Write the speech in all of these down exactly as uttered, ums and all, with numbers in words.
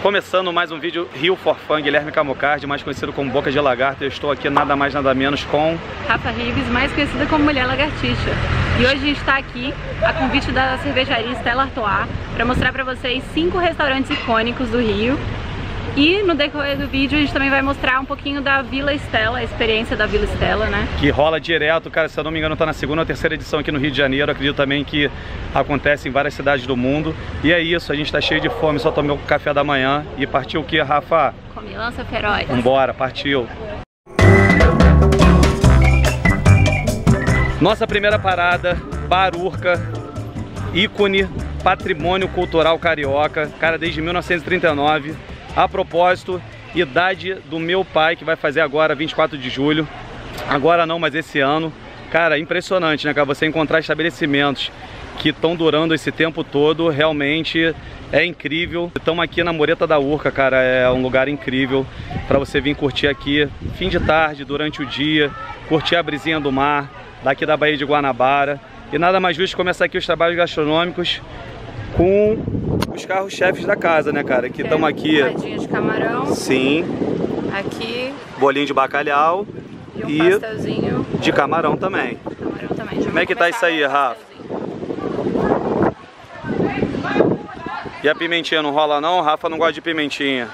Começando mais um vídeo Rio for Fun, Guilherme Camucardi, mais conhecido como Boca de Lagarto. Eu estou aqui nada mais nada menos com Rafa Rives, mais conhecida como Mulher Lagartixa. E hoje a gente está aqui a convite da cervejaria Stella Artois para mostrar para vocês cinco restaurantes icônicos do Rio. E no decorrer do vídeo a gente também vai mostrar um pouquinho da Vila Stella, a experiência da Vila Stella, né? Que rola direto, cara, se eu não me engano tá na segunda ou terceira edição aqui no Rio de Janeiro. Acredito também que acontece em várias cidades do mundo. E é isso, a gente tá cheio de fome, só tomei o café da manhã. E partiu o que, Rafa? Comilança feroz. Vambora, partiu. Nossa primeira parada, Bar Urca, ícone, patrimônio cultural carioca, cara, desde mil novecentos e trinta e nove. A propósito, idade do meu pai, que vai fazer agora vinte e quatro de julho. Agora não, mas esse ano. Cara, impressionante, né, cara? Você encontrar estabelecimentos que estão durando esse tempo todo, realmente é incrível. Estamos aqui na Mureta da Urca, cara, é um lugar incrível para você vir curtir aqui, fim de tarde, durante o dia, curtir a brisinha do mar, daqui da Baía de Guanabara. E nada mais justo começar aqui os trabalhos gastronômicos com os carros-chefes da casa, né, cara? Que estamos aqui. Bolinho de camarão. Sim. Aqui. Bolinho de bacalhau. E um e pastelzinho. De camarão também. Camarão também. Já Como é que tá isso aí, Rafa? E a pimentinha não rola não? Rafa não gosta de pimentinha.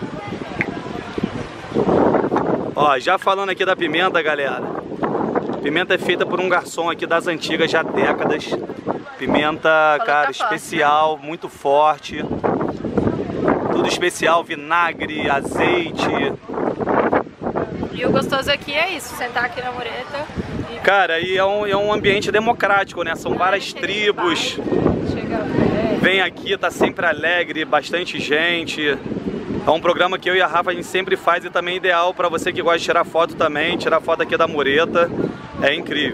Ó, já falando aqui da pimenta, galera. Pimenta é feita por um garçom aqui das antigas, já há décadas. Pimenta, cara, especial, muito forte. Tudo especial, vinagre, azeite. E o gostoso aqui é isso, sentar aqui na mureta. E... Cara, e é um, é um ambiente democrático, né? São várias tribos. Vem aqui, tá sempre alegre, bastante gente. É um programa que eu e a Rafa a gente sempre faz e também é ideal para você que gosta de tirar foto também. Tirar foto aqui da mureta. É incrível.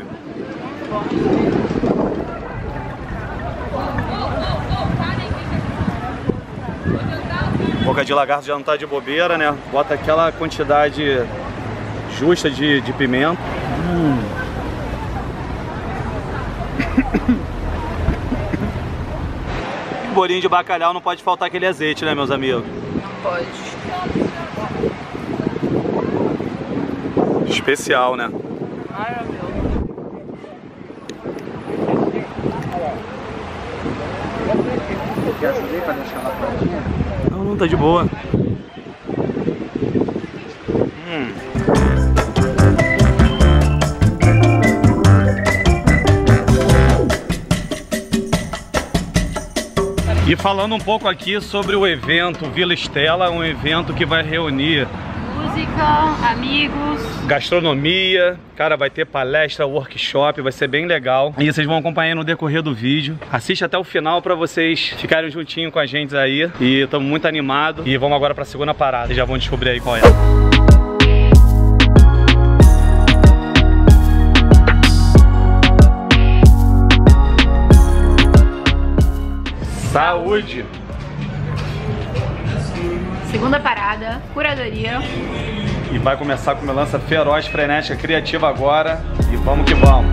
Boca de Lagarto já não tá de bobeira, né? Bota aquela quantidade justa de, de pimenta. Hum. Bolinho de bacalhau não pode faltar aquele azeite, né, meus amigos? Não pode. Especial, né? Maravilhoso. Quer subir pra deixar ela prontinha? Não, não, tá de boa. Hum. E falando um pouco aqui sobre o evento Vila Stella, um evento que vai reunir música, amigos, gastronomia, cara, vai ter palestra, workshop, vai ser bem legal. E vocês vão acompanhar no decorrer do vídeo. Assiste até o final pra vocês ficarem juntinho com a gente aí. E estamos muito animados. E vamos agora pra segunda parada. Vocês já vão descobrir aí qual é. Saúde! Segunda parada, curadoria. E vai começar com uma lança feroz, frenética, criativa agora. E vamos que vamos.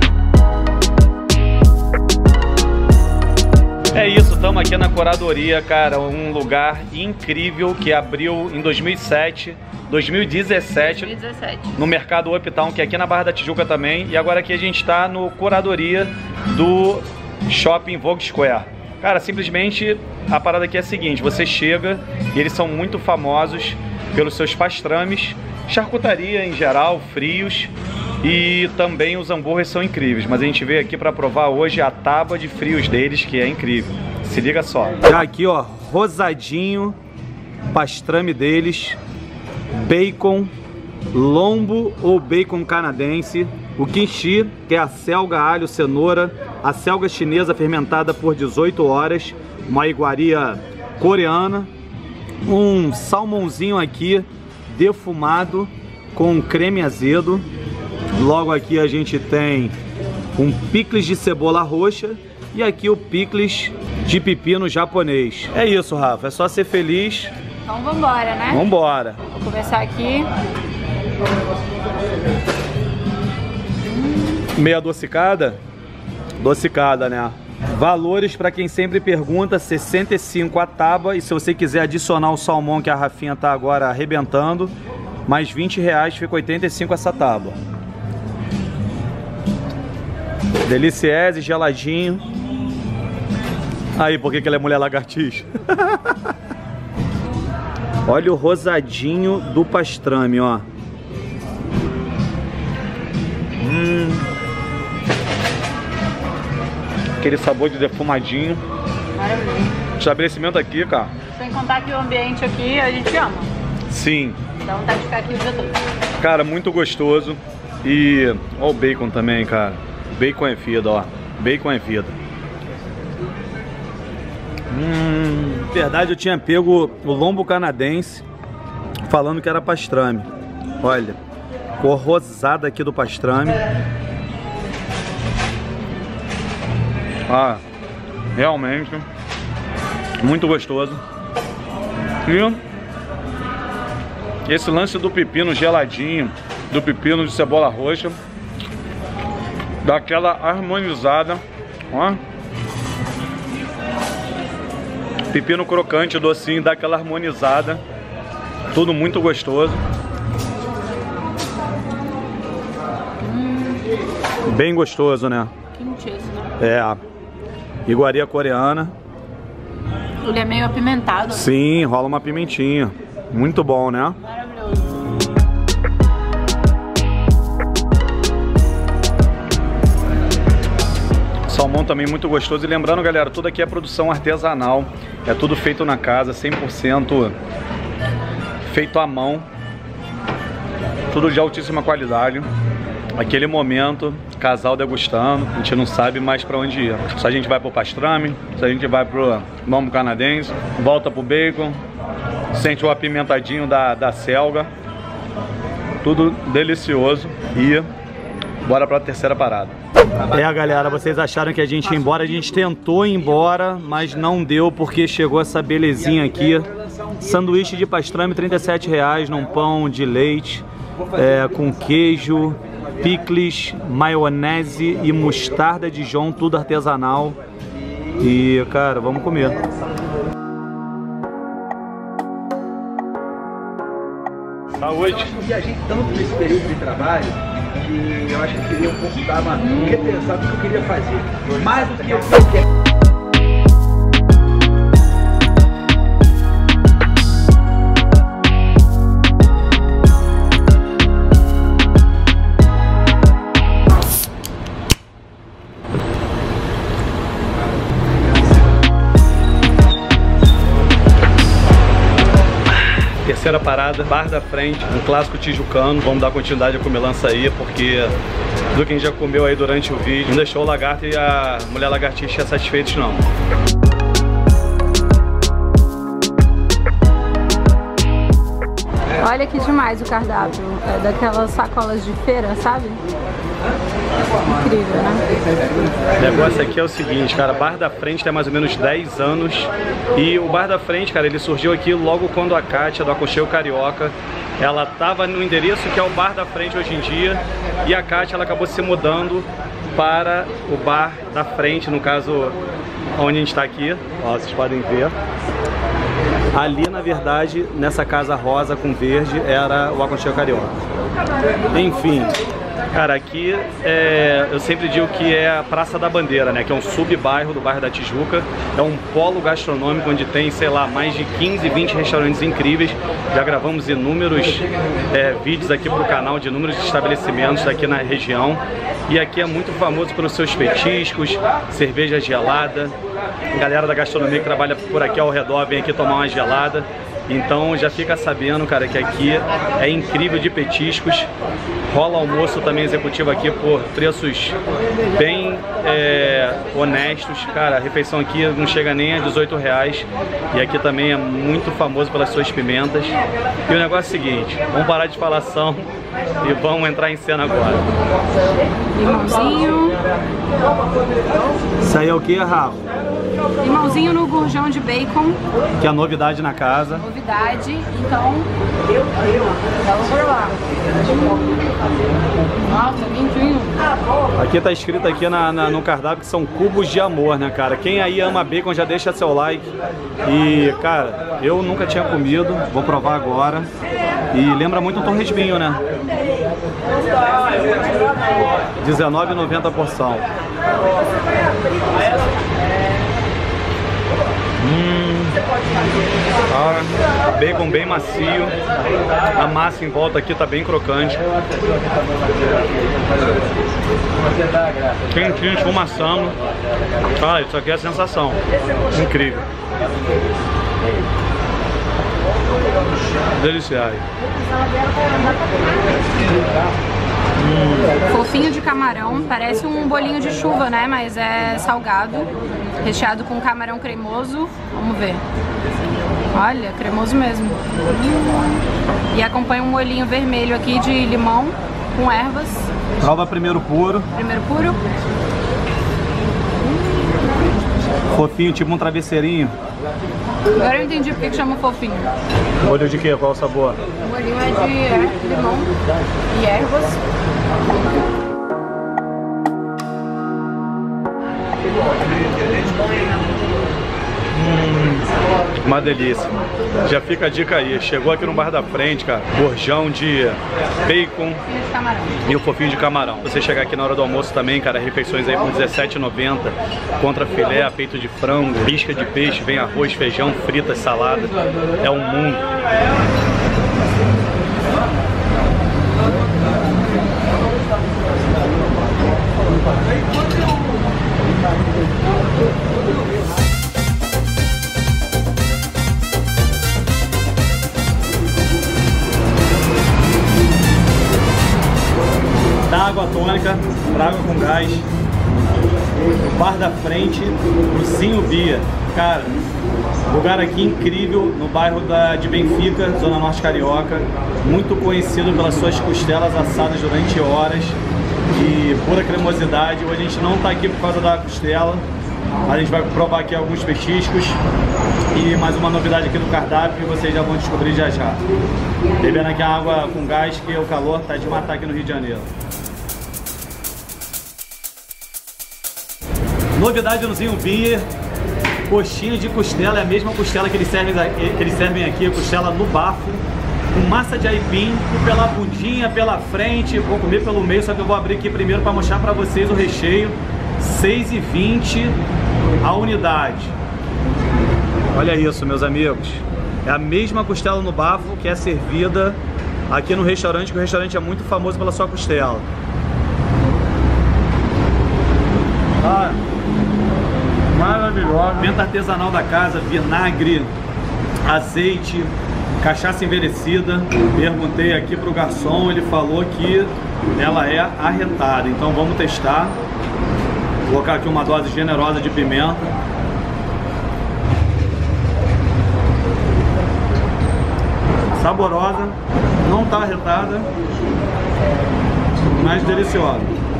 É isso, estamos aqui na curadoria, cara. Um lugar incrível que abriu em dois mil e sete, dois mil e dezessete. dois mil e dezessete. No mercado Uptown, que é aqui na Barra da Tijuca também. E agora aqui a gente está no curadoria do Shopping Vogue Square. Cara, simplesmente a parada aqui é a seguinte, você chega e eles são muito famosos pelos seus pastrames, charcutaria em geral, frios, e também os hambúrgueres são incríveis. Mas a gente veio aqui para provar hoje a tábua de frios deles, que é incrível. Se liga só. Já aqui, ó, rosadinho, pastrame deles, bacon, lombo ou bacon canadense, o kimchi, que é a selga, alho, cenoura, a selga chinesa fermentada por dezoito horas, uma iguaria coreana, um salmãozinho aqui defumado com creme azedo. Logo aqui a gente tem um picles de cebola roxa e aqui o picles de pepino japonês. É isso, Rafa, é só ser feliz. Então vambora, né? Vambora. Vou começar aqui. Meio adocicada? Adocicada, né? Valores para quem sempre pergunta, sessenta e cinco a tábua, e se você quiser adicionar o salmão que a Rafinha tá agora arrebentando, mais vinte reais, fica oitenta e cinco essa tábua. Deliciese, geladinho. Aí, por que que ela é mulher lagartixa? Olha o rosadinho do pastrame, ó. Hum. Aquele sabor de defumadinho. Maravilhoso. Estabelecimento aqui, cara. Sem contar que o ambiente aqui a gente ama. Sim. Dá vontade de ficar aqui o dia todo. Cara, muito gostoso. E ó o bacon também, cara. Bacon é vida, ó. Bacon é vida. Hum, na verdade eu tinha pego o lombo canadense falando que era pastrame. Olha, cor rosada aqui do pastrame. Ah, realmente muito gostoso. E esse lance do pepino geladinho, do pepino de cebola roxa, dá aquela harmonizada, ó. Pepino crocante, docinho, dá aquela harmonizada. Tudo muito gostoso. Hum. Bem gostoso, né? Kimchi, né? É. Iguaria coreana. Ele é meio apimentado. Sim, rola uma pimentinha. Muito bom, né? Maravilhoso. Salmão também muito gostoso. E lembrando, galera, tudo aqui é produção artesanal. É tudo feito na casa, cem por cento feito à mão. Tudo de altíssima qualidade. Aquele momento, casal degustando, a gente não sabe mais pra onde ir. Se a gente vai pro pastrame, se a gente vai pro lombo canadense, volta pro bacon, sente o apimentadinho da, da selga. Tudo delicioso. E bora pra terceira parada. É, galera, vocês acharam que a gente ia embora? A gente tentou ir embora, mas não deu porque chegou essa belezinha aqui. Sanduíche de pastrame, trinta e sete reais, num pão de leite, é, com queijo, picles, maionese e mostarda Dijon, tudo artesanal. E, cara, vamos comer. Saúde! Eu viajei tanto nesse período de trabalho que eu acho que eu queria um pouco dar uma repensar do que eu queria fazer. Mais do que eu queria. Terceira parada, Bar da Frente, um clássico tijucano. Vamos dar continuidade à comilança aí, porque do que a gente já comeu aí durante o vídeo, não deixou o lagarto e a mulher lagartixa satisfeitos não. Olha que demais o cardápio. É daquelas sacolas de feira, sabe? Incrível, né? O negócio aqui é o seguinte, cara, Bar da Frente tem mais ou menos dez anos. E o Bar da Frente, cara, ele surgiu aqui logo quando a Kátia, do Aconchego Carioca, ela tava no endereço que é o Bar da Frente hoje em dia. E a Kátia, ela acabou se mudando para o Bar da Frente, no caso, onde a gente tá aqui. Ó, vocês podem ver. Ali, na verdade, nessa casa rosa com verde, era o Aconchego Carioca. Enfim, cara, aqui é, eu sempre digo que é a Praça da Bandeira, né? Que é um sub-bairro do bairro da Tijuca. É um polo gastronômico onde tem, sei lá, mais de quinze, vinte restaurantes incríveis. Já gravamos inúmeros é, vídeos aqui pro canal de inúmeros estabelecimentos aqui na região. E aqui é muito famoso pelos seus petiscos, cerveja gelada. A galera da gastronomia que trabalha por aqui ao redor vem aqui tomar uma gelada. Então já fica sabendo, cara, que aqui é incrível de petiscos. Rola almoço também executivo aqui por preços bem é, honestos. Cara, a refeição aqui não chega nem a dezoito reais. E aqui também é muito famoso pelas suas pimentas. E o negócio é o seguinte, vamos parar de falação e vamos entrar em cena agora. Limãozinho. Isso aí é o que, Rafa? Limãozinho no gurjão de bacon. Que é a novidade na casa. Novidade, então vamos provar. Nossa, limpinho. Aqui tá escrito aqui na, na, no cardápio que são cubos de amor, né, cara? Quem aí ama bacon já deixa seu like. E, cara, eu nunca tinha comido, vou provar agora. E lembra muito um torresminho, né? dezenove reais e noventa centavos a porção. Hum, ah, bacon bem macio. A massa em volta aqui tá bem crocante. Quentinho, esfumaçando. Ah, isso aqui é a sensação. Incrível. Deliciado. Hum. Fofinho de camarão, parece um bolinho de chuva, né? Mas é salgado, recheado com camarão cremoso. Vamos ver. Olha, cremoso mesmo. Hum. E acompanha um molhinho vermelho aqui de limão com ervas. Prova primeiro puro. Primeiro puro. Fofinho, tipo um travesseirinho. Agora eu entendi porque que chama fofinho. Molho de quê? Qual o sabor? O molhinho é de limão e ervas. Hum, uma delícia. Já fica a dica aí. Chegou aqui no bar da frente, cara. Gorjão de bacon e o fofinho de camarão. Você chegar aqui na hora do almoço também, cara, refeições aí por dezessete reais e noventa centavos. Contra filé, peito de frango, isca de peixe, vem arroz, feijão, fritas, salada. É um mundo. Da água tônica para água com gás, bar da frente, Ursinho Bia. Cara, lugar aqui incrível no bairro da, de Benfica, Zona Norte Carioca, muito conhecido pelas suas costelas assadas durante horas e pura cremosidade. Hoje a gente não está aqui por causa da costela, a gente vai provar aqui alguns petiscos e mais uma novidade aqui no cardápio que vocês já vão descobrir já já. Bebendo aqui a água com gás, que o calor tá de matar aqui no Rio de Janeiro. Novidade no Zinho Beer, coxinha de costela, é a mesma costela que eles servem, que eles servem aqui, costela no bafo, com massa de aipim, pela bundinha, pela frente, vou comer pelo meio, só que eu vou abrir aqui primeiro para mostrar para vocês o recheio, seis reais e vinte centavos a unidade. Olha isso, meus amigos, é a mesma costela no bafo que é servida aqui no restaurante, que o restaurante é muito famoso pela sua costela. Ah, maravilhosa. Pimenta artesanal da casa, vinagre, azeite, cachaça envelhecida. Perguntei aqui pro garçom, ele falou que ela é arretada. Então vamos testar. Vou colocar aqui uma dose generosa de pimenta. Saborosa, não tá arretada, mas deliciosa.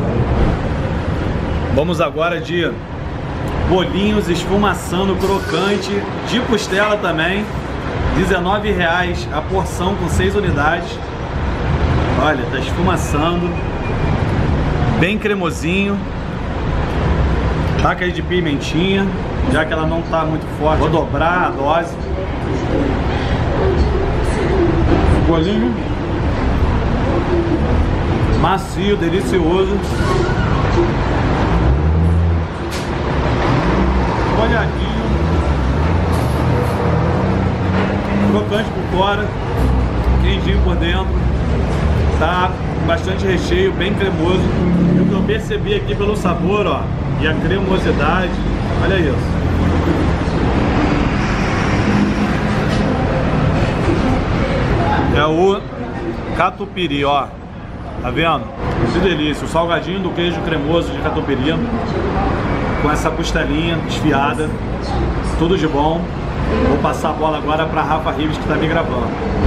Vamos agora de bolinhos esfumaçando crocante, de costela também, dezenove reais a porção com seis unidades. Olha, tá esfumaçando, bem cremosinho. Taca aí de pimentinha, já que ela não tá muito forte. Vou dobrar a dose. Bolinho macio, delicioso. Molhadinho, crocante por fora, quentinho por dentro, tá bastante recheio, bem cremoso. E o que eu percebi aqui pelo sabor, ó, e a cremosidade, olha isso. É o catupiry, ó, tá vendo? Que delícia, o salgadinho do queijo cremoso de catupiry, com essa costelinha desfiada, tudo de bom. Vou passar a bola agora para Rafa Rives, que tá me gravando.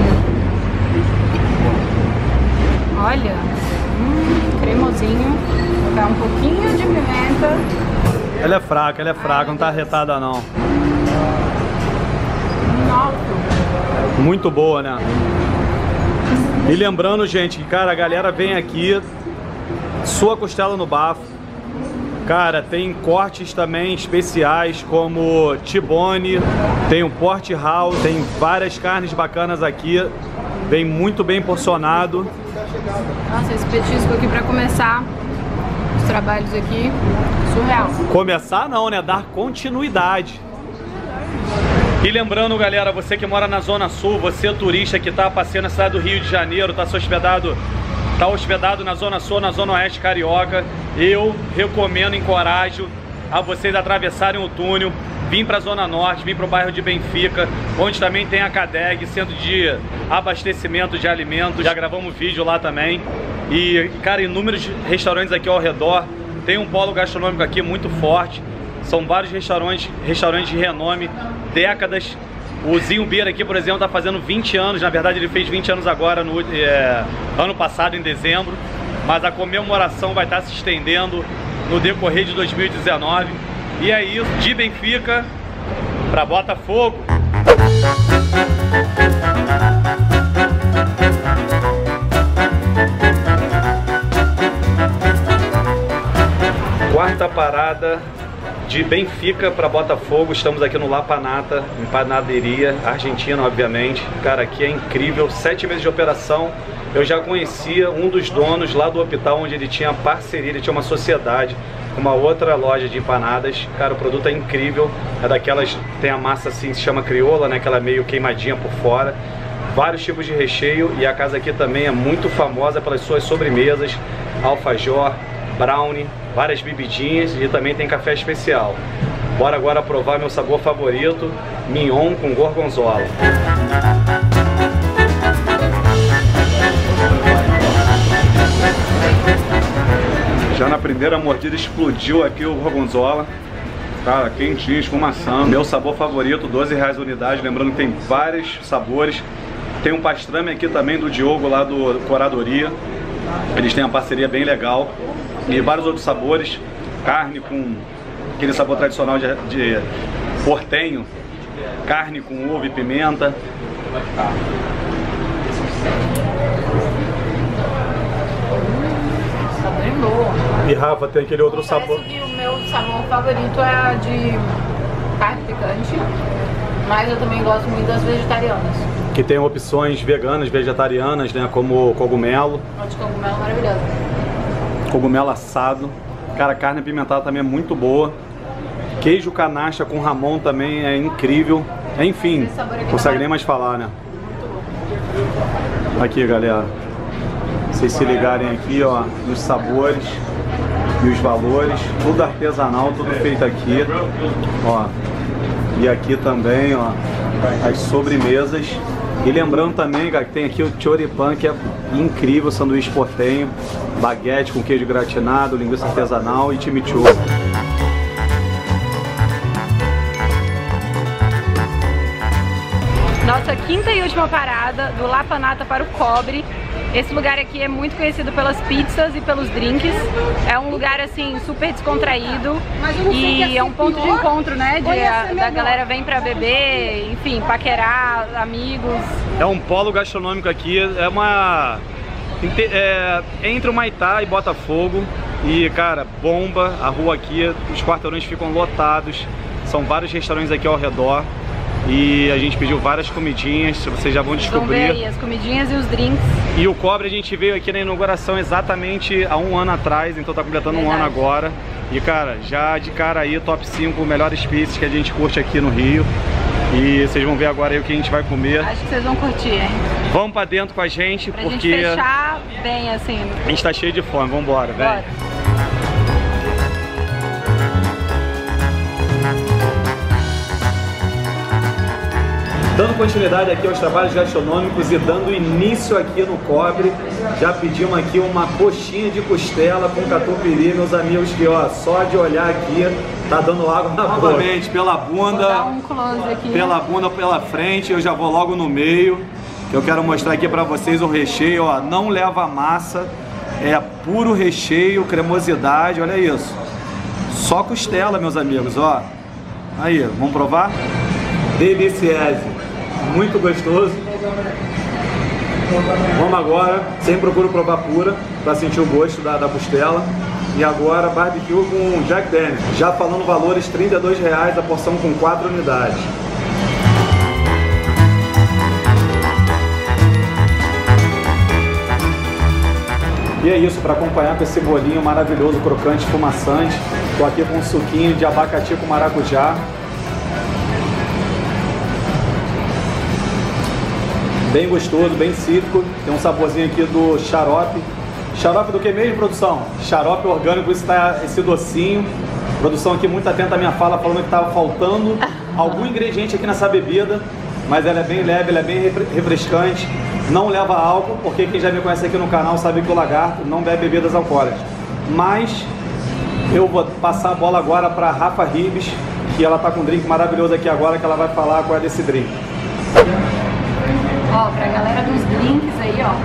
Olha, hum, cremosinho, vou dar um pouquinho de pimenta. Ela é fraca, ela é fraca, não tá arretada não. Nossa. Muito boa, né? E lembrando, gente, que cara, a galera vem aqui sua costela no bafo. Cara, tem cortes também especiais como T-bone, tem o porterhouse, tem várias carnes bacanas aqui, vem muito bem porcionado. Nossa, esse petisco aqui pra começar os trabalhos aqui, surreal. Começar não, né? Dar continuidade. E lembrando, galera, você que mora na Zona Sul, você turista que tá passeando na cidade do Rio de Janeiro, tá se hospedado, tá hospedado na Zona Sul, na Zona Oeste Carioca, eu recomendo, encorajo a vocês atravessarem o túnel, vir para a Zona Norte, vir para o bairro de Benfica, onde também tem a Cadeg, centro de abastecimento de alimentos. Já gravamos vídeo lá também. E, cara, inúmeros restaurantes aqui ao redor. Tem um polo gastronômico aqui muito forte. São vários restaurantes, restaurantes de renome, décadas. O Zinho Beer aqui, por exemplo, está fazendo vinte anos. Na verdade, ele fez vinte anos agora, no é, ano passado, em dezembro. Mas a comemoração vai estar se estendendo no decorrer de dois mil e dezenove. E é isso, de Benfica para Botafogo. Quarta parada de Benfica para Botafogo. Estamos aqui no La Panata, em panaderia argentina, obviamente. Cara, aqui é incrível, sete meses de operação. Eu já conhecia um dos donos lá do hospital, onde ele tinha parceria, ele tinha uma sociedade, uma outra loja de empanadas. Cara, o produto é incrível, é daquelas, tem a massa assim, se chama crioula, né, aquela meio queimadinha por fora, vários tipos de recheio. E a casa aqui também é muito famosa pelas suas sobremesas, alfajor, brownie, várias bebidinhas e também tem café especial. Bora agora provar meu sabor favorito, mignon com gorgonzola. Já na primeira mordida explodiu aqui o gorgonzola. Cara, quentinho, esfumaçando. Meu sabor favorito, doze reais a unidade. Lembrando que tem vários sabores. Tem um pastrame aqui também do Diogo lá do Coradoria. Eles têm uma parceria bem legal. E vários outros sabores. Carne com aquele sabor tradicional de, de portenho. Carne com uva e pimenta. E Rafa, tem aquele outro sabor. Que o meu sabor favorito é a de carne picante, mas eu também gosto muito das vegetarianas. Que tem opções veganas, vegetarianas, né? Como cogumelo. A de cogumelo maravilhosa. Cogumelo assado. Cara, a carne apimentada também é muito boa. Queijo canacha com ramon também é incrível. Enfim, não consegue nem mais falar, né? Aqui, galera. Vocês se ligarem aqui, ó, nos sabores e os valores, tudo artesanal, tudo feito aqui, ó. E aqui também, ó, as sobremesas. E lembrando também, cara, que tem aqui o choripan, que é incrível, sanduíche portenho, baguete com queijo gratinado, linguiça artesanal e chimichurri. Nossa quinta e última parada do La Panata para o Cobre. Esse lugar aqui é muito conhecido pelas pizzas e pelos drinks. É um lugar assim super descontraído e é um ponto de encontro, né? De, a, da galera vem pra beber, enfim, paquerar, amigos. É um polo gastronômico aqui, é uma... É, entre o Maitá e Botafogo. E, cara, bomba a rua aqui, os quarteirões ficam lotados. São vários restaurantes aqui ao redor. E a gente pediu várias comidinhas, vocês já vão descobrir. Vão ver aí as comidinhas e os drinks. E o Cobre a gente veio aqui na inauguração exatamente há um ano atrás, então tá completando Verdade. um ano agora. E, cara, já de cara aí, top cinco melhores pizzas que a gente curte aqui no Rio. E vocês vão ver agora aí o que a gente vai comer. Acho que vocês vão curtir, hein? Vamos pra dentro com a gente, pra porque... gente fechar bem, assim. A gente tá cheio de fome, vambora, velho. Bora. Dando continuidade aqui aos trabalhos gastronômicos e dando início aqui no Cobre, já pedimos aqui uma coxinha de costela com catupiry, meus amigos, que ó, só de olhar aqui tá dando água na boca. Novamente, pela bunda, vou dar um close aqui. Pela bunda, pela frente, eu já vou logo no meio, que eu quero mostrar aqui pra vocês o recheio, ó, não leva massa, é puro recheio, cremosidade, olha isso. Só costela, meus amigos, ó. Aí, vamos provar? Delicioso. Muito gostoso. Vamos agora, sem procura provar pura. para sentir o gosto da, da costela. E agora barbecue com Jack Daniels. Já falando valores, trinta e dois reais a porção com quatro unidades. E é isso, para acompanhar com esse bolinho maravilhoso, crocante, esfumaçante. Tô aqui com um suquinho de abacati com maracujá. Bem gostoso, bem cítrico. Tem um saborzinho aqui do xarope. Xarope do que mesmo, produção? Xarope orgânico, isso tá, esse docinho. Produção aqui muito atenta à minha fala, falando que estava faltando algum ingrediente aqui nessa bebida. Mas ela é bem leve, ela é bem refrescante. Não leva álcool, porque quem já me conhece aqui no canal sabe que o Lagarto não bebe bebidas alcoólicas. Mas eu vou passar a bola agora para Rafa Ribes, que ela tá com um drink maravilhoso aqui agora, que ela vai falar qual é desse drink. Ó, pra galera dos drinks aí, ó.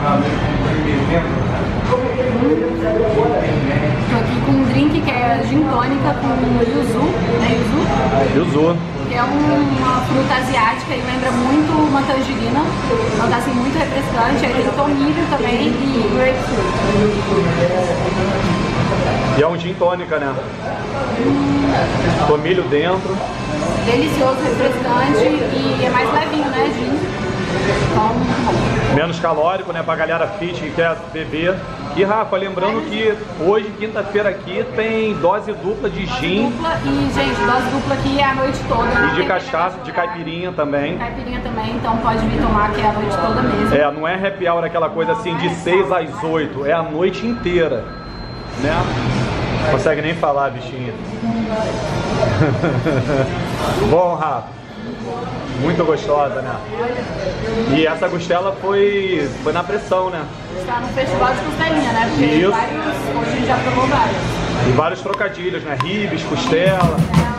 Tô aqui com um drink que é gin tônica com yuzu, né, yuzu? Yuzu. Que é um, uma fruta asiática e lembra muito uma tangerina. Então tá assim, muito refrescante. Aí tem tomilho também e grapefruit. E é um gin tônica, né? Hum. Tomilho dentro. Delicioso, refrescante e é mais levinho, né, gin? Então, muito bom. Menos calórico, né, pra galera fit que quer beber. E Rafa, lembrando que hoje, quinta-feira aqui, tem dose dupla de gin. Dose dupla e, gente, dose dupla aqui é a noite toda. E de cachaça, de caipirinha também. Caipirinha também, então pode vir tomar, que é a noite toda mesmo. É, não é happy hour aquela coisa assim de seis às oito, é a noite inteira, né? Não consegue nem falar, bichinha. Bom, Rafa. Muito gostosa, né? E essa costela foi, foi na pressão, né? Está no festival de costelinha, né? Porque isso. Vários, hoje a gente já provou vários. E vários trocadilhos, né? Ribes, costela.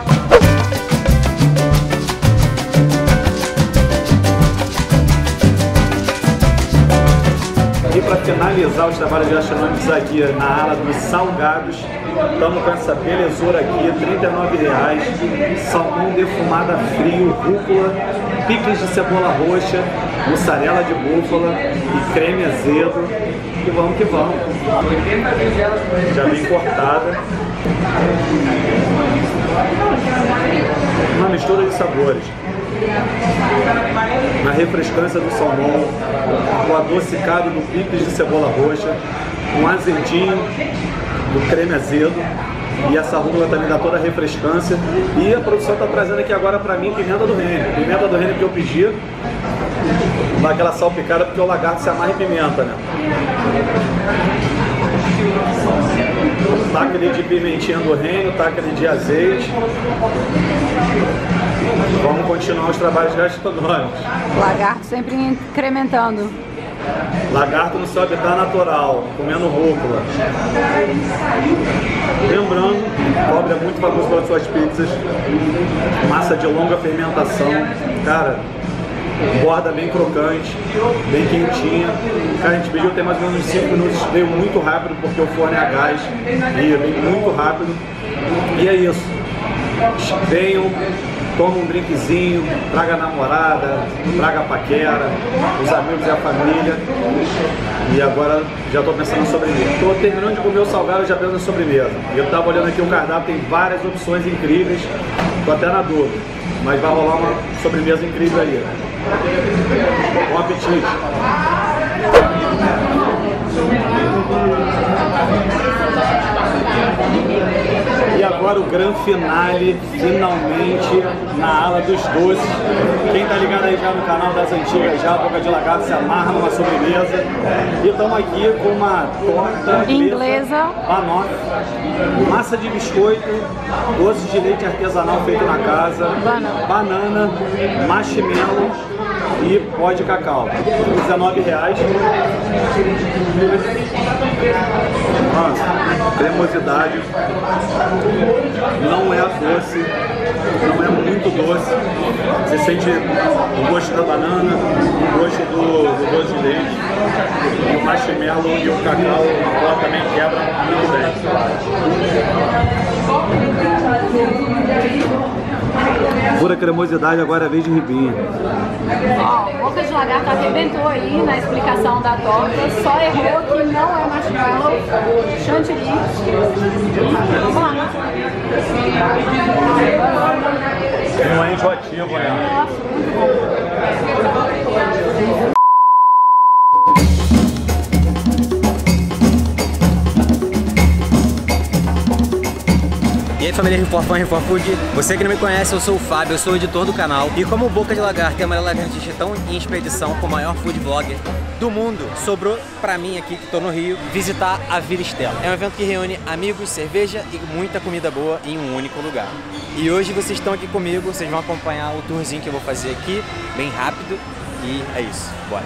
E para finalizar os trabalhos gastronômicos aqui na ala dos salgados, estamos com essa belezura aqui, trinta e nove reais, salmão defumado frio, rúcula, picles de cebola roxa, mussarela de búfala e creme azedo. E vamos que vamos. Já bem cortada. Uma mistura de sabores. Na refrescância do salmão, o adocicado do picles de cebola roxa, um azedinho do creme azedo, e essa rúcula também dá toda a refrescância. E a produção está trazendo aqui agora para mim pimenta do reino. Pimenta do reino que eu pedi, dá aquela salpicada, porque o lagarto se amarra em pimenta, né? Taca ali de pimentinha do reino, taca ali de azeite. Vamos continuar os trabalhos gastronômicos. Lagarto sempre incrementando. Lagarto no seu habitat natural, comendo rúcula. Lembrando, cobre é muito famoso pelas suas pizzas. Massa de longa fermentação. Cara, borda bem crocante, bem quentinha. Cara, a gente pediu tem mais ou menos uns cinco minutos, veio muito rápido porque o forno é a gás. E vem muito rápido. E é isso. Venham, toma um drinkzinho, traga a namorada, traga a paquera, os amigos e a família. E agora já estou pensando na sobremesa. Estou terminando de comer o salgado e já penso na sobremesa. Eu estava olhando aqui o cardápio, tem várias opções incríveis. Estou até na dúvida, mas vai rolar uma sobremesa incrível aí. Bom apetite! E agora o grande finale, finalmente, na ala dos doces. Quem tá ligado aí já no canal das antigas, já, Boca de Lagarto, se amarra numa sobremesa. E estamos aqui com uma torta inglesa, banoffee, massa de biscoito, doce de leite artesanal feito na casa, banana, banana marshmallow e pó de cacau. dezenove reais. Nossa, cremosidade. Não é doce, não é muito doce. Você sente o gosto da banana, o gosto do, do doce de leite, e o marshmallow e o cacau, ela também quebra muito bem. Pura cremosidade, agora é a vez de ribinha. Ó, Boca de Lagarto arrebentou aí na explicação da torta, só errou que não é marshmallow, chantilly. Vamos lá. Não é enjoativo, né? Nossa, muito bom. E aí, família Riforfã, Riforfood, você que não me conhece, eu sou o Fábio, eu sou o editor do canal. E como o Boca de Lagarto e a Amarela Lagartixa estão em expedição com o maior food vlogger do mundo, sobrou pra mim aqui, que tô no Rio, visitar a Vila Estela. É um evento que reúne amigos, cerveja e muita comida boa em um único lugar. E hoje vocês estão aqui comigo, vocês vão acompanhar o tourzinho que eu vou fazer aqui, bem rápido. E é isso, bora!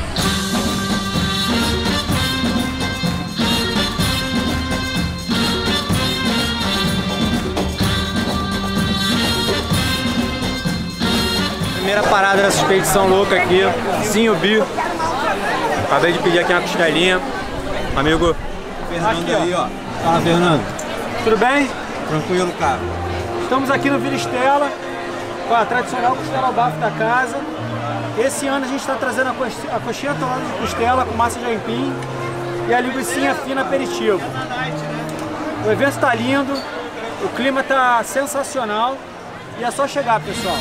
Primeira parada dessa expedição louca aqui, Sim o Bi. Acabei de pedir aqui uma costelinha. Amigo Fernando aqui, aí, ó. Fala, Fernando. Tudo bem? Tranquilo, cara. Estamos aqui no Vila Estela, com a tradicional costela ao bafo da casa. Esse ano a gente está trazendo a coxinha, a coxinha atolada de costela com massa de aipim e a linguicinha fina aperitivo. O evento está lindo, o clima está sensacional e é só chegar, pessoal.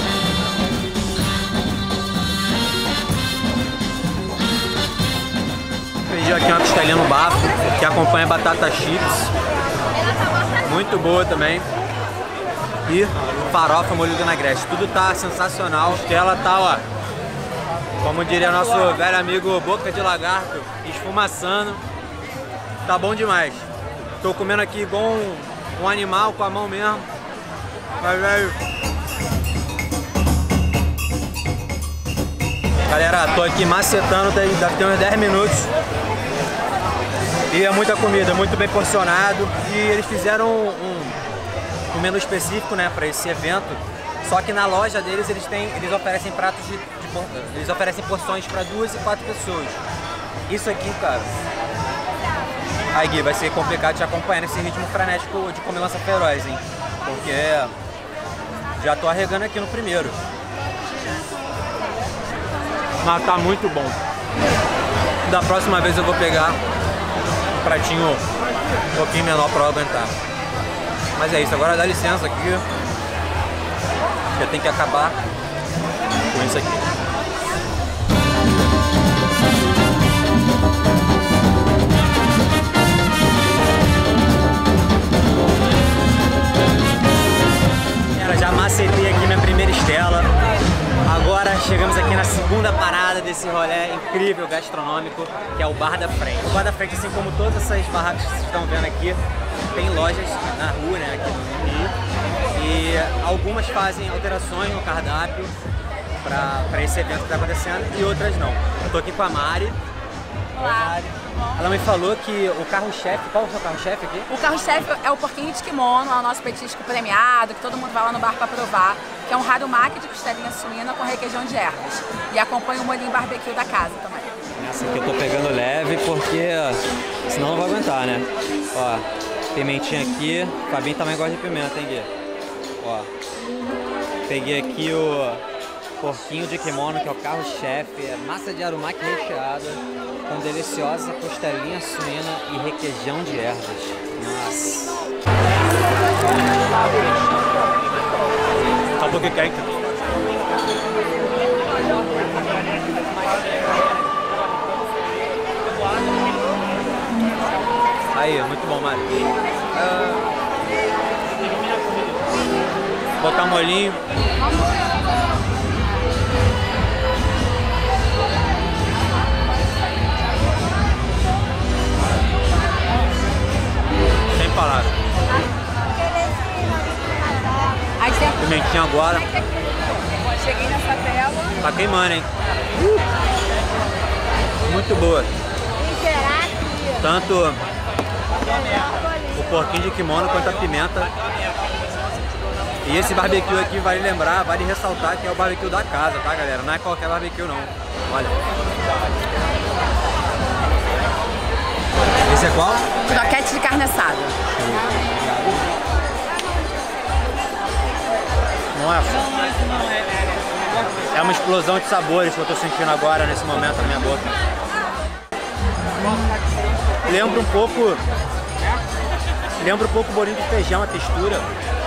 Pedi aqui uma costelinha no bafo, que acompanha batata chips, muito boa também, e farofa molho de vinagrete. Tudo tá sensacional, a costela tá, ó, como diria nosso velho amigo Boca de Lagarto, esfumaçando, tá bom demais. Tô comendo aqui igual um, um animal, com a mão mesmo, mas velho... Galera, tô aqui macetando, deve ter uns dez minutos. E é muita comida, muito bem porcionado. E eles fizeram um, um menu específico, né, para esse evento. Só que na loja deles eles têm, eles oferecem pratos de, de eles oferecem porções para duas e quatro pessoas. Isso aqui, cara. Aí, Gui, vai ser complicado te acompanhar nesse ritmo frenético de comilança feroz, hein? Porque já tô arregando aqui no primeiro. Mas tá muito bom. Da próxima vez eu vou pegar um pratinho um pouquinho menor pra eu aguentar. Mas é isso, agora dá licença aqui. Eu tenho que acabar com isso aqui. Cara, já macetei aqui minha primeira estela. Agora chegamos aqui na segunda parada desse rolê incrível gastronômico, que é o Bar da Frente. O Bar da Frente, assim como todas essas barracas que vocês estão vendo aqui, tem lojas na rua, né, aqui no Rio. E algumas fazem alterações no cardápio para esse evento que está acontecendo e outras não. Eu tô aqui com a Mari. Olá. Ela me falou que o carro-chefe, qual é o seu carro-chefe aqui? O carro-chefe é o porquinho de kimono, é o nosso petisco premiado, que todo mundo vai lá no bar para provar, que é um harumaki de costelinha suína com requeijão de ervas. E acompanha o molhinho barbecue da casa também. Essa aqui eu tô pegando leve porque senão não vai aguentar, né? Ó, pimentinha aqui, o Fabinho também gosta de pimenta, hein, Gui? Ó, peguei aqui o porquinho de kimono, que é o carro-chefe, é massa de harumaki recheada, com deliciosa costelinha suína e requeijão de ervas. Nossa! Tá um pouquinho quente. Aí, muito bom, Mário. Uh, botar um molhinho. Sem palavras. Pimentinha agora. Cheguei nessa tela. Tá queimando, hein? Uh! Muito boa. Tanto o porquinho de kimono quanto a pimenta. E esse barbecue aqui vale lembrar, vale ressaltar que é o barbecue da casa, tá, galera? Não é qualquer barbecue, não. Olha. Esse é qual? Croquete de carne assada. Nossa. É uma explosão de sabores que eu tô sentindo agora, nesse momento, na minha boca. Lembra um pouco... Lembra um pouco o bolinho de feijão, a textura.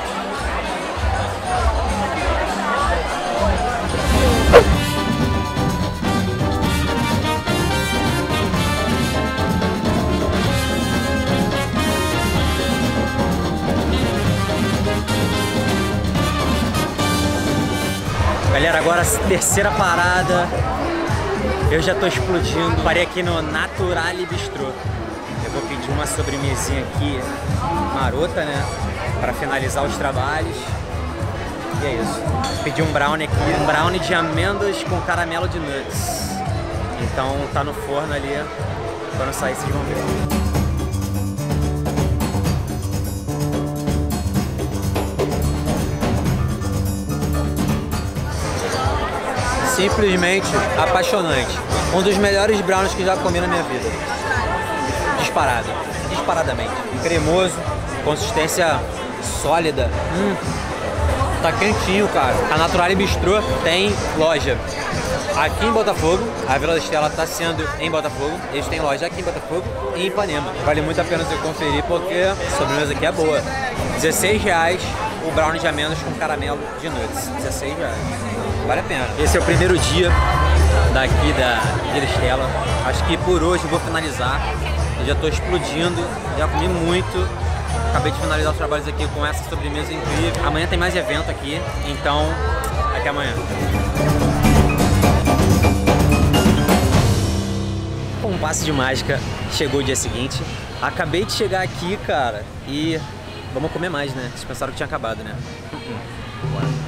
Galera, agora a terceira parada, eu já tô explodindo. Parei aqui no Naturale Bistrô. Eu vou pedir uma sobremesinha aqui, marota, né? Pra finalizar os trabalhos. E é isso. Pedi um brownie aqui, um brownie de amêndoas com caramelo de nuts. Então tá no forno ali, quando sair vocês vão ver. Simplesmente apaixonante. Um dos melhores brownies que já comi na minha vida. Disparado. Disparadamente. Cremoso, consistência sólida. Hum, tá quentinho, cara. A Naturale Bistrô tem loja aqui em Botafogo. A Vila da Estela tá sendo em Botafogo. Eles têm loja aqui em Botafogo e em Ipanema. Vale muito a pena você conferir porque a sobremesa aqui é boa. dezesseis reais o brownie de amêndoas com caramelo de nuts. dezesseis reais. Vale a pena. Esse é o primeiro dia daqui da Vila Estela. Acho que por hoje eu vou finalizar. Eu já tô explodindo, já comi muito. Acabei de finalizar os trabalhos aqui com essa sobremesa incrível. Amanhã tem mais evento aqui, então até amanhã. Com um passe de mágica, chegou o dia seguinte. Acabei de chegar aqui, cara, e vamos comer mais, né? Vocês pensaram que tinha acabado, né? Bora.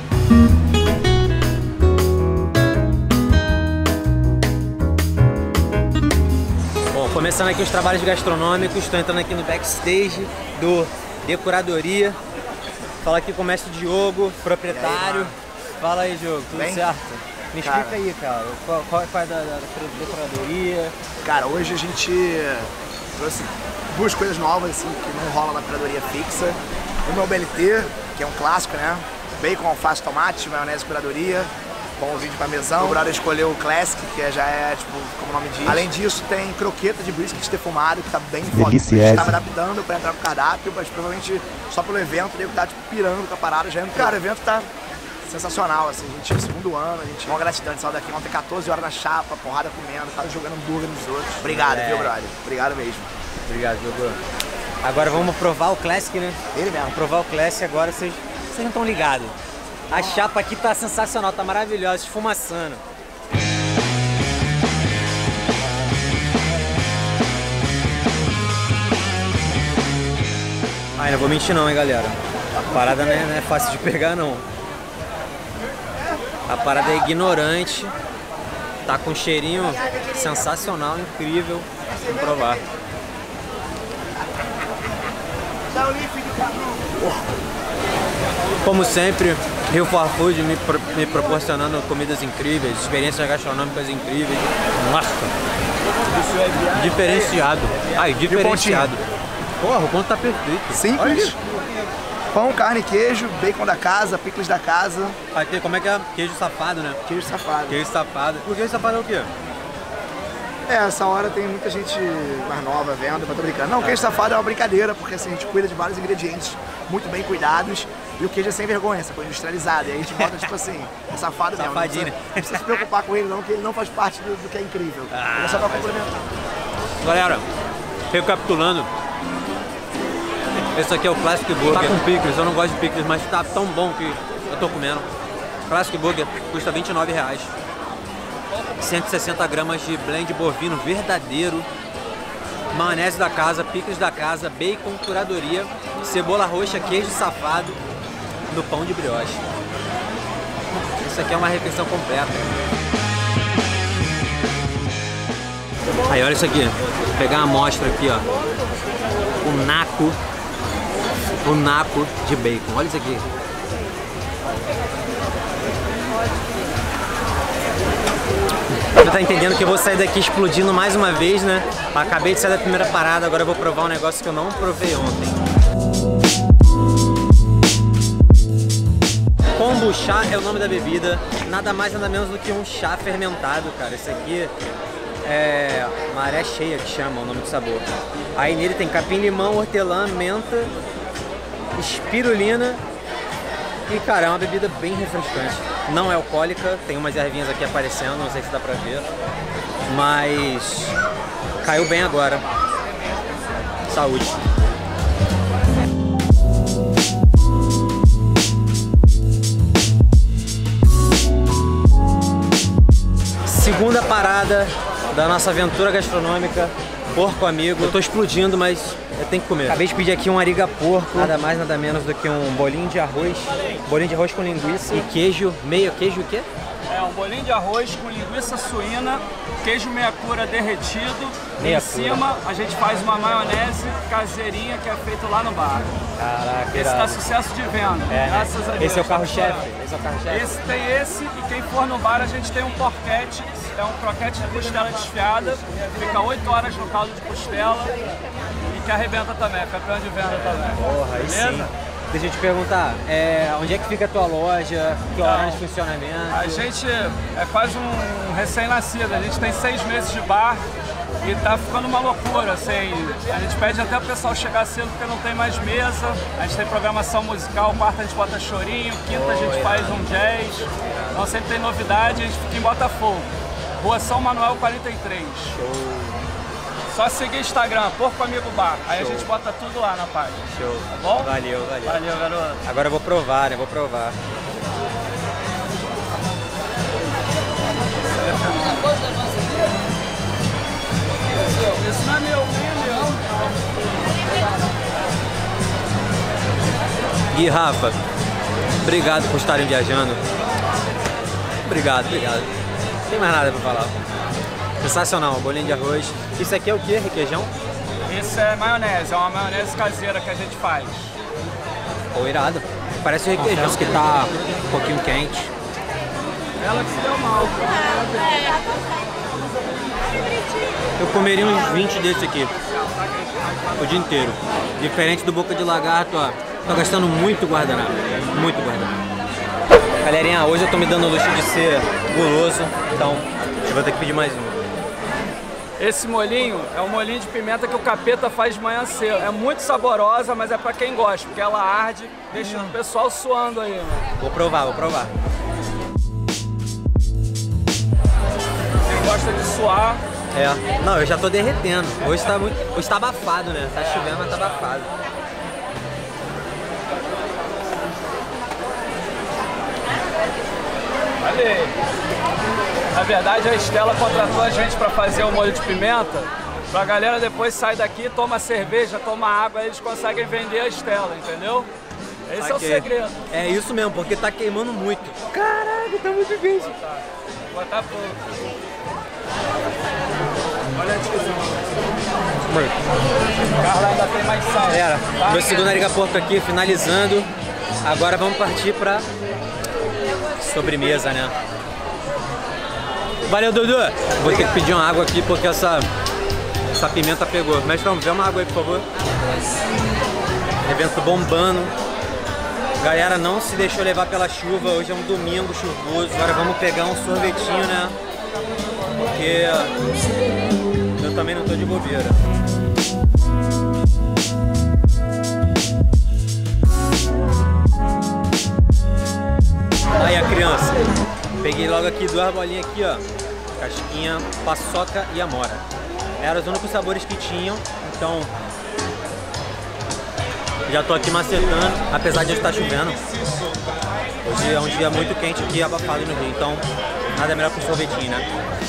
Começando aqui os trabalhos gastronômicos, estou entrando aqui no backstage do Decuradoria. Fala aqui com o mestre Diogo, proprietário. Aí, fala aí, Diogo, tudo bem? Certo? Me explica cara, aí, cara, qual, qual, qual é da, da Decuradoria? Cara, hoje a gente trouxe duas coisas novas, assim, que não rola na curadoria fixa. O meu B L T, que é um clássico, né? Bacon, alface, tomate, maionese, curadoria. Com o vídeo parmesão. O brother escolheu o Classic, que já é, tipo, como o nome diz. Além disso, tem croqueta de brisket defumado, que tá bem foda. A gente tava adaptando pra entrar no cardápio, mas provavelmente só pelo evento, o nego tá, tipo, pirando com a parada. Já entrou. Cara, o evento tá sensacional, assim. A gente, no segundo ano, a gente... Uma gratidão, a gente saiu daqui ontem quatorze horas na chapa, porrada comendo, tava jogando hambúrguer nos outros. Obrigado, é. viu, brother? Obrigado mesmo. Obrigado, Diogo. Agora vamos provar o Classic, né? Ele mesmo. Vamos provar o Classic agora, vocês, vocês não estão ligados. A chapa aqui tá sensacional, tá maravilhosa, esfumaçando. Ai, não vou mentir não, hein, galera. A parada não é, não é fácil de pegar, não. A parada é ignorante. Tá com um cheirinho sensacional, incrível. Vamos provar. Como sempre, Rio for Food me, pro, me proporcionando comidas incríveis, experiências gastronômicas incríveis. Nossa! Diferenciado. Ai, diferenciado. Porra, o ponto tá perfeito. Simples. Pão, carne, queijo, bacon da casa, picles da casa. Aqui, como é que é? Queijo safado, né? Queijo safado. Queijo safado. O queijo safado é o quê? É, essa hora tem muita gente mais nova vendo, eu tô brincando. Não, o queijo safado é uma brincadeira, porque assim, a gente cuida de vários ingredientes muito bem cuidados. E o queijo é sem vergonha, essa coisa industrializada. E aí a gente bota, tipo assim, é safado mesmo. Safadinho. Não precisa, não precisa se preocupar com ele não, que ele não faz parte do, do que é incrível. Ah, ele é só pra complementar. Galera, recapitulando, esse aqui é o Classic Burger. Tá com picles, eu não gosto de picles, mas tá tão bom que eu tô comendo. Classic Burger custa vinte e nove reais. cento e sessenta gramas de blend bovino verdadeiro. Maionese da casa, picles da casa, bacon, curadoria, cebola roxa, queijo safado no pão de brioche. Isso aqui é uma refeição completa. Aí, olha isso aqui. Vou pegar uma amostra aqui, ó. O naco. O naco de bacon. Olha isso aqui. Você tá entendendo que eu vou sair daqui explodindo mais uma vez, né? Acabei de sair da primeira parada, agora eu vou provar um negócio que eu não provei ontem. Kombu O chá é o nome da bebida, nada mais nada menos do que um chá fermentado, cara. Esse aqui é maré cheia que chama o nome do sabor. Aí nele tem capim-limão, hortelã, menta, espirulina e, cara, é uma bebida bem refrescante. Não é alcoólica, tem umas ervinhas aqui aparecendo, não sei se dá pra ver, mas caiu bem agora. Saúde! Segunda parada da nossa aventura gastronômica, Porco Amigo. Eu tô explodindo, mas eu tenho que comer. Acabei de pedir aqui um ariga porco, nada mais, nada menos do que um bolinho de arroz, bolinho de arroz com linguiça e queijo, meio queijo o quê? É um bolinho de arroz com linguiça suína, queijo meia cura derretido. Meia em cima a gente faz uma maionese caseirinha que é feito lá no bar. Caraca, esse tá sucesso de venda, é, graças a Deus. Esse é o carro-chefe? Esse é o carro-chefe? Esse tem esse, e quem for no bar a gente tem um porquete, é um croquete de costela desfiada, fica oito horas no caldo de costela e que arrebenta também, é campeão de venda também. Porra, aí sim. Deixa eu te perguntar, é, onde é que fica a tua loja, que horário de funcionamento? A gente é quase um recém-nascido, a gente tem seis meses de bar e tá ficando uma loucura, assim, a gente pede até o pessoal chegar cedo porque não tem mais mesa, a gente tem programação musical, quarta a gente bota chorinho, quinta oh, a gente é. faz um jazz, então sempre tem novidade, a gente fica em Botafogo, Rua São Manuel quarenta e três. Show. Só seguir Instagram, Porco Amigo Bar. Aí Show. A gente bota tudo lá na página. Show. Tá bom? Valeu, valeu. Valeu, garoto. Agora eu vou provar, né? Vou provar. Isso não é meu, nem é meu. Gui, Rafa, obrigado por estarem viajando. Obrigado, obrigado. Não tem mais nada pra falar. Sensacional, bolinho de arroz. Isso aqui é o que? Requeijão? Isso é maionese, é uma maionese caseira que a gente faz. Pô, irado. Parece o requeijão que tá um pouquinho quente. Ela que se deu mal. Eu comeria uns vinte desses aqui. O dia inteiro. Diferente do boca de lagarto, ó. Tô gastando muito guardanapo. Muito guardanapo. Galerinha, hoje eu tô me dando o luxo de ser guloso. Então, eu vou ter que pedir mais um. Esse molhinho é um molhinho de pimenta que o capeta faz de manhã cedo. É muito saborosa, mas é pra quem gosta, porque ela arde, deixa o pessoal suando aí, mano. Vou provar, vou provar. Quem gosta de suar... É, não, eu já tô derretendo. Hoje tá muito... Hoje tá abafado, né? Tá chovendo, mas tá abafado. Valeu! Na verdade, a Estela contratou a gente para fazer o molho de pimenta, pra galera depois sair daqui, toma cerveja, toma água, aí eles conseguem vender a Estela, entendeu? Esse okay. é o segredo. É isso mesmo, porque tá queimando muito. Caraca, tá muito difícil. Vou botar pouco. Olha a descrição. Carla ainda tem mais sal. Galera, tá? Meu segundo ariga porco aqui, finalizando. Agora vamos partir pra sobremesa, né? Valeu, Dudu! Vou ter que pedir uma água aqui porque essa, essa pimenta pegou. Mestrão, vê uma água aí, por favor. Evento bombando. Galera, não se deixou levar pela chuva. Hoje é um domingo chuvoso. Agora vamos pegar um sorvetinho, né? Porque eu também não tô de bobeira. Aí a criança. Peguei logo aqui duas bolinhas aqui, ó. Casquinha, paçoca e amora. Eram os únicos sabores que tinham, então já tô aqui macetando, apesar de estar chovendo. Hoje é um dia muito quente aqui, abafado no Rio, então nada melhor que um sorvetinho, né?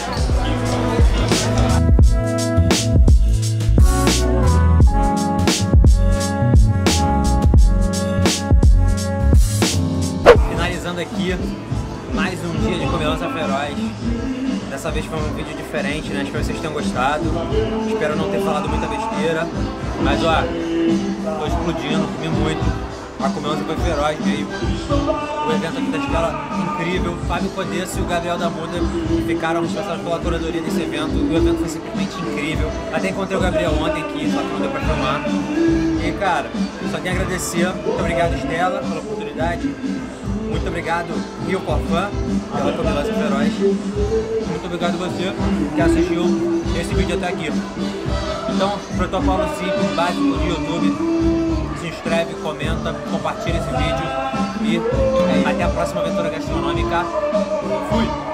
Finalizando aqui mais um dia de Comilança Feroz. Dessa vez foi um vídeo diferente, né? Espero que vocês tenham gostado. Espero não ter falado muita besteira. Mas ó, tô explodindo, comi muito. A Comilança foi feroz, veio o evento aqui da Estela incrível. Fábio Codesso e o Gabriel da Muda ficaram responsáveis pela curadoria desse evento. O evento foi simplesmente incrível. Até encontrei o Gabriel ontem aqui, só que não deu pra filmar. E cara, só tenho a agradecer. Muito obrigado, Estela, pela oportunidade. Muito obrigado, Rio Corfã, pela Comilança feroz. Muito obrigado você que assistiu esse vídeo até aqui. Então, protocolo simples, básico de YouTube. Se inscreve, comenta, compartilha esse vídeo e até a próxima aventura gastronômica. Fui!